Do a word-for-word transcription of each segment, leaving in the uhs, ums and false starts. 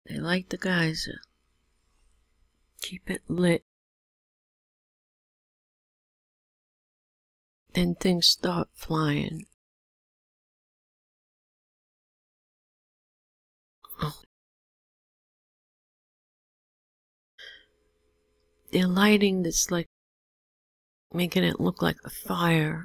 They light the geyser. Keep it lit. Then things start flying. Oh. They're lighting this, like, making it look like a fire.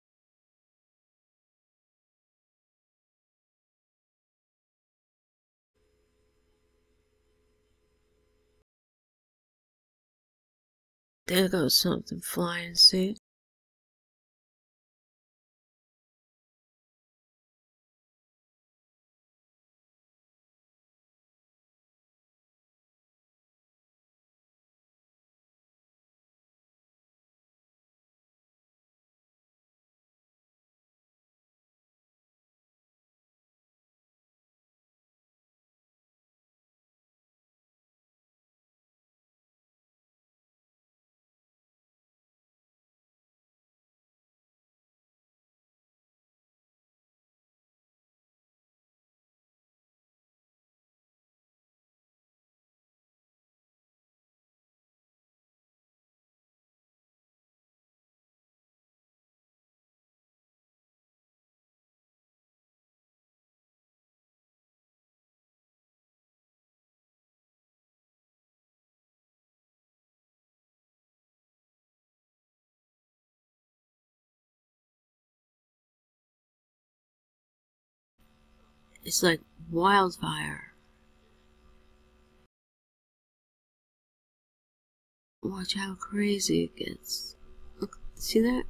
There goes something flying, see? It's like wildfire. Watch how crazy it gets. Look, see that?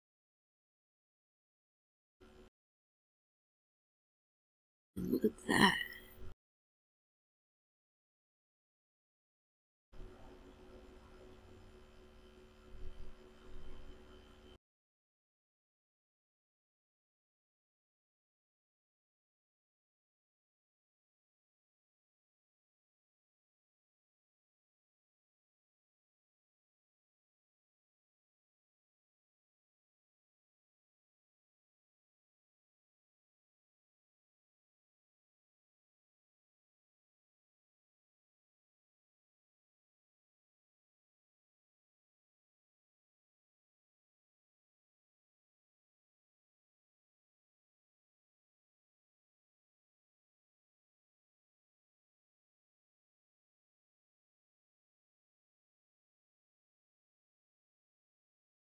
And look at that.